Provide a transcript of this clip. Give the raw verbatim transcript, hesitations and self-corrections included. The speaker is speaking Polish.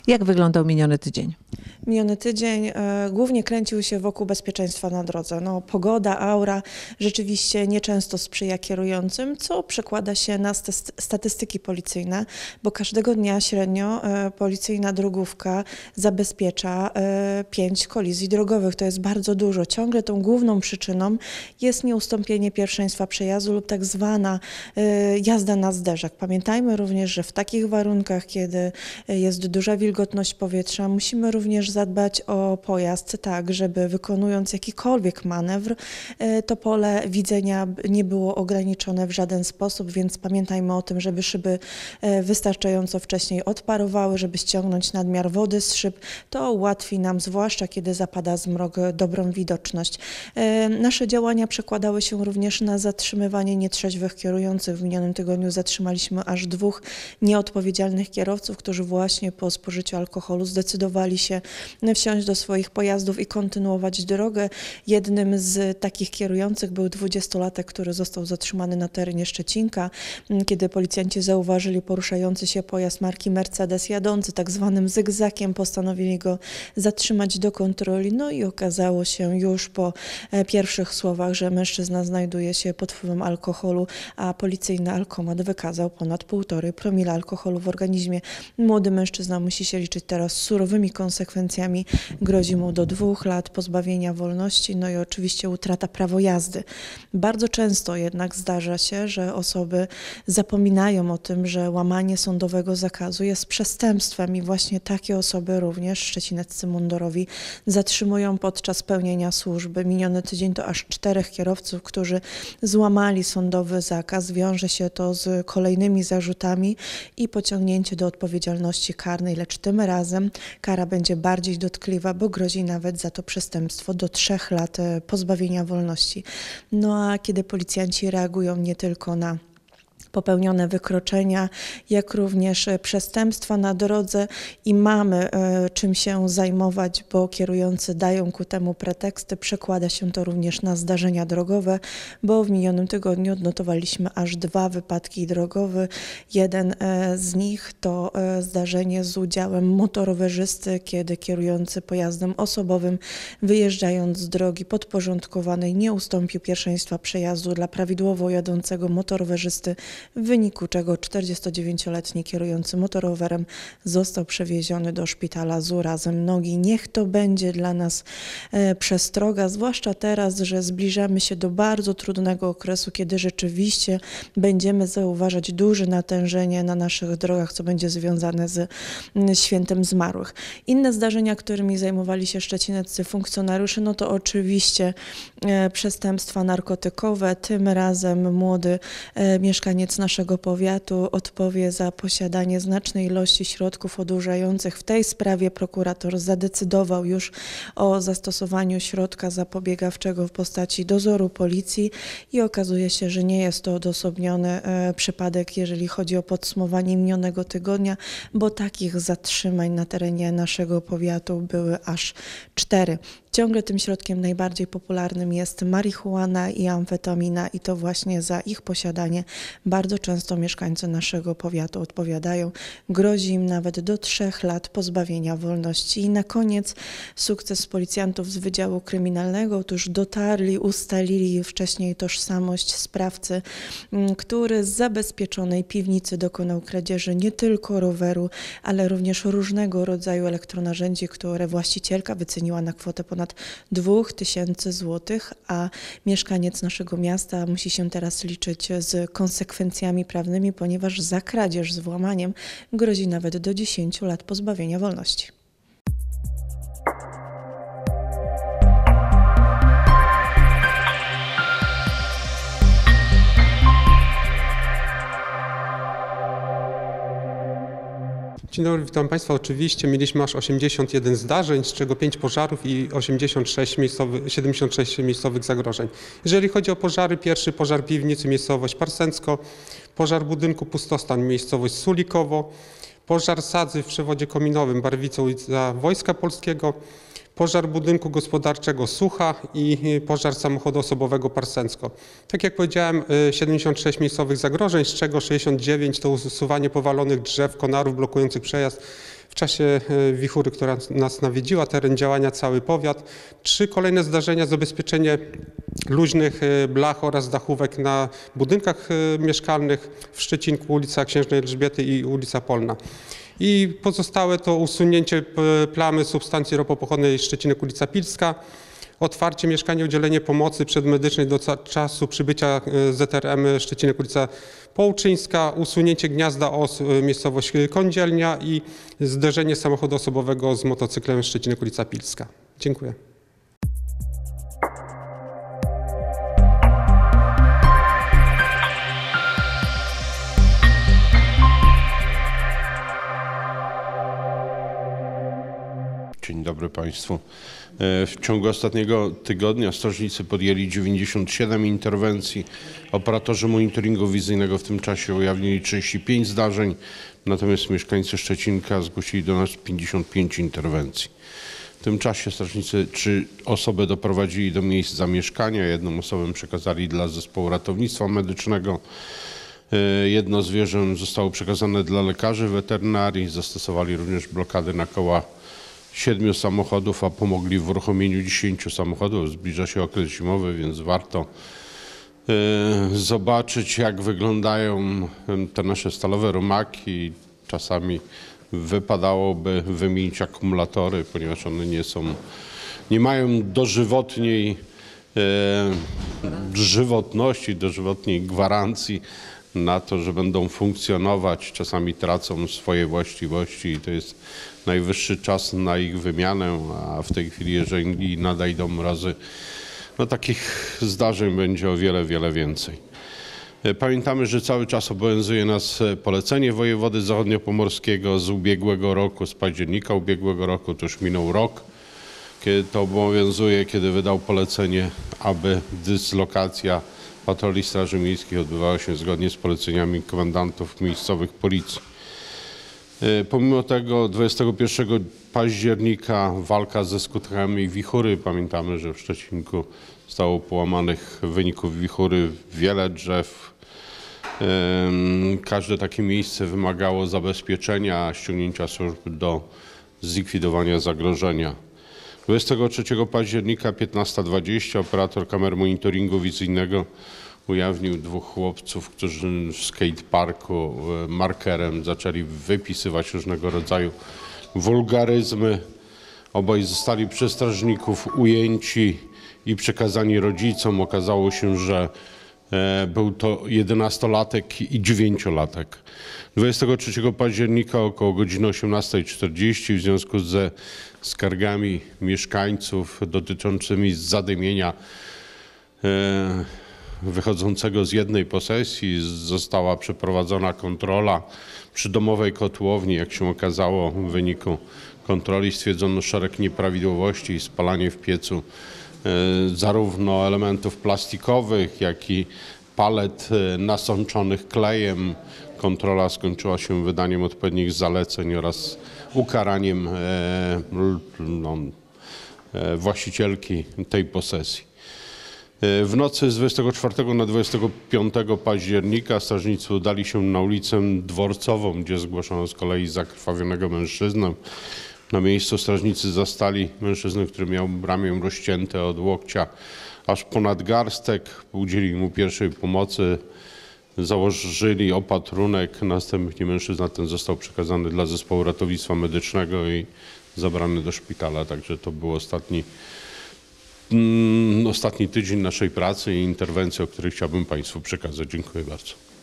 Jak wyglądał miniony tydzień? Miniony tydzień e, głównie kręcił się wokół bezpieczeństwa na drodze. No, pogoda, aura rzeczywiście nieczęsto sprzyja kierującym, co przekłada się na st statystyki policyjne, bo każdego dnia średnio e, policyjna drogówka zabezpiecza e, pięć kolizji drogowych. To jest bardzo dużo. Ciągle tą główną przyczyną jest nieustąpienie pierwszeństwa przejazdu lub tak zwana e, jazda na zderzak. Pamiętajmy również, że w takich warunkach, kiedy jest duża wilgotność powietrza, musimy również zadbać o pojazd tak, żeby wykonując jakikolwiek manewr, to pole widzenia nie było ograniczone w żaden sposób, więc pamiętajmy o tym, żeby szyby wystarczająco wcześniej odparowały, żeby ściągnąć nadmiar wody z szyb. To ułatwi nam, zwłaszcza kiedy zapada zmrok, dobrą widoczność. Nasze działania przekładały się również na zatrzymywanie nietrzeźwych kierujących. W minionym tygodniu zatrzymaliśmy aż dwóch nieodpowiedzialnych kierowców, którzy właśnie po spożyciu alkoholu zdecydowali się wsiąść do swoich pojazdów i kontynuować drogę. Jednym z takich kierujących był dwudziestolatek, który został zatrzymany na terenie Szczecinka, kiedy policjanci zauważyli poruszający się pojazd marki Mercedes jadący tak zwanym zygzakiem, postanowili go zatrzymać do kontroli. No i okazało się już po pierwszych słowach, że mężczyzna znajduje się pod wpływem alkoholu, a policyjny alkomat wykazał ponad półtorej promila alkoholu w organizmie. Młody mężczyzna musi się liczyć teraz z surowymi konsekwencjami. Grozi mu do dwóch lat pozbawienia wolności, no i oczywiście utrata prawa jazdy. Bardzo często jednak zdarza się, że osoby zapominają o tym, że łamanie sądowego zakazu jest przestępstwem i właśnie takie osoby również szczecineccy mundurowi zatrzymują podczas pełnienia służby. Miniony tydzień to aż czterech kierowców, którzy złamali sądowy zakaz. Wiąże się to z kolejnymi zarzutami i pociągnięcie do odpowiedzialności karnej, lecz tym razem kara będzie bardziej dotkliwa, bo grozi nawet za to przestępstwo do trzech lat pozbawienia wolności. No a kiedy policjanci reagują nie tylko na popełnione wykroczenia, jak również przestępstwa na drodze i mamy e, czym się zajmować, bo kierujący dają ku temu preteksty. Przekłada się to również na zdarzenia drogowe, bo w minionym tygodniu odnotowaliśmy aż dwa wypadki drogowe. Jeden e, z nich to e, zdarzenie z udziałem motorowerzysty, kiedy kierujący pojazdem osobowym, wyjeżdżając z drogi podporządkowanej, nie ustąpił pierwszeństwa przejazdu dla prawidłowo jadącego motorowerzysty, w wyniku czego czterdziestodziewięcioletni kierujący motorowerem został przewieziony do szpitala z urazem nogi. Niech to będzie dla nas e, przestroga, zwłaszcza teraz, że zbliżamy się do bardzo trudnego okresu, kiedy rzeczywiście będziemy zauważać duże natężenie na naszych drogach, co będzie związane z m, świętem zmarłych. Inne zdarzenia, którymi zajmowali się szczecineccy funkcjonariusze, no to oczywiście e, przestępstwa narkotykowe. Tym razem młody e, mieszkaniec naszego powiatu odpowie za posiadanie znacznej ilości środków odurzających. W tej sprawie prokurator zadecydował już o zastosowaniu środka zapobiegawczego w postaci dozoru policji i okazuje się, że nie jest to odosobniony e, przypadek, jeżeli chodzi o podsumowanie minionego tygodnia, bo takich zatrzymań na terenie naszego powiatu były aż cztery. Ciągle tym środkiem najbardziej popularnym jest marihuana i amfetamina i to właśnie za ich posiadanie bardzo często mieszkańcy naszego powiatu odpowiadają. Grozi im nawet do trzech lat pozbawienia wolności. I na koniec sukces policjantów z Wydziału Kryminalnego. Otóż dotarli, ustalili wcześniej tożsamość sprawcy, który z zabezpieczonej piwnicy dokonał kradzieży nie tylko roweru, ale również różnego rodzaju elektronarzędzi, które właścicielka wyceniła na kwotę ponad dwóch tysięcy złotych, a mieszkaniec naszego miasta musi się teraz liczyć z konsekwencjami prawnymi, ponieważ za kradzież z włamaniem grozi nawet do dziesięciu lat pozbawienia wolności. Dzień dobry, witam Państwa. Oczywiście mieliśmy aż osiemdziesiąt jeden zdarzeń, z czego pięć pożarów i osiemdziesiąt sześć miejscowych, siedemdziesiąt sześć miejscowych zagrożeń. Jeżeli chodzi o pożary, pierwszy pożar piwnicy, miejscowość Parsęcko, pożar budynku Pustostan, miejscowość Sulikowo, pożar sadzy w przewodzie kominowym Barwice, ulica Wojska Polskiego, pożar budynku gospodarczego Sucha i pożar samochodu osobowego Parsęcko. Tak jak powiedziałem, siedemdziesiąt sześć miejscowych zagrożeń, z czego sześćdziesiąt dziewięć to usuwanie powalonych drzew, konarów blokujących przejazd. W czasie wichury, która nas nawiedziła, teren działania cały powiat. Trzy kolejne zdarzenia, zabezpieczenie luźnych blach oraz dachówek na budynkach mieszkalnych w Szczecinku, ulica Księżnej Elżbiety i ulica Polna. I pozostałe to usunięcie plamy substancji ropopochodnej Szczecinek, ulica Pilska, otwarcie mieszkania, udzielenie pomocy przedmedycznej do czasu przybycia Z R M Szczecinek, ulica Połczyńska, usunięcie gniazda os, miejscowość Kądzielnia i zderzenie samochodu osobowego z motocyklem Szczecinek, ulica Pilska. Dziękuję. Dzień dobry Państwu. W ciągu ostatniego tygodnia strażnicy podjęli dziewięćdziesiąt siedem interwencji. Operatorzy monitoringu wizyjnego w tym czasie ujawnili trzydzieści pięć zdarzeń, natomiast mieszkańcy Szczecinka zgłosili do nas pięćdziesiąt pięć interwencji. W tym czasie strażnicy trzy osoby doprowadzili do miejsc zamieszkania, jedną osobę przekazali dla zespołu ratownictwa medycznego. Jedno zwierzę zostało przekazane dla lekarzy weterynarii, zastosowali również blokady na koła siedmiu samochodów, a pomogli w uruchomieniu dziesięciu samochodów. Zbliża się okres zimowy, więc warto y, zobaczyć, jak wyglądają te nasze stalowe rumaki. Czasami wypadałoby wymienić akumulatory, ponieważ one nie są, nie mają dożywotniej y, żywotności, dożywotniej gwarancji na to, że będą funkcjonować. Czasami tracą swoje właściwości i to jest najwyższy czas na ich wymianę, a w tej chwili, jeżeli nadejdą mrozy, no takich zdarzeń będzie o wiele, wiele więcej. Pamiętamy, że cały czas obowiązuje nas polecenie wojewody zachodniopomorskiego z ubiegłego roku, z października ubiegłego roku, to już minął rok, kiedy to obowiązuje, kiedy wydał polecenie, aby dyslokacja patroli Straży Miejskiej odbywała się zgodnie z poleceniami komendantów miejscowych policji. Pomimo tego dwudziestego pierwszego października walka ze skutkami wichury. Pamiętamy, że w Szczecinku zostało połamanych w wyniku wichury wiele drzew. Każde takie miejsce wymagało zabezpieczenia, ściągnięcia służb do zlikwidowania zagrożenia. dwudziestego trzeciego października piętnasta dwadzieścia operator kamer monitoringu wizyjnego ujawnił dwóch chłopców, którzy w skateparku markerem zaczęli wypisywać różnego rodzaju wulgaryzmy. Obaj zostali przez strażników ujęci i przekazani rodzicom. Okazało się, że był to jedenastolatek i dziewięciolatek. dwudziestego trzeciego października około godziny osiemnastej czterdzieści w związku ze skargami mieszkańców dotyczącymi zadymienia wychodzącego z jednej posesji została przeprowadzona kontrola przy domowej kotłowni. Jak się okazało, w wyniku kontroli stwierdzono szereg nieprawidłowości i spalanie w piecu zarówno elementów plastikowych, jak i palet nasączonych klejem. Kontrola skończyła się wydaniem odpowiednich zaleceń oraz ukaraniem no, właścicielki tej posesji. W nocy z dwudziestego czwartego na dwudziestego piątego października strażnicy udali się na ulicę Dworcową, gdzie zgłoszono z kolei zakrwawionego mężczyznę. Na miejscu strażnicy zastali mężczyznę, który miał ramię rozcięte od łokcia aż ponad garstek. Udzielili mu pierwszej pomocy, założyli opatrunek. Następnie mężczyzna ten został przekazany dla zespołu ratownictwa medycznego i zabrany do szpitala. Także to był ostatni Ostatni tydzień naszej pracy i interwencji, o której chciałbym Państwu przekazać. Dziękuję bardzo.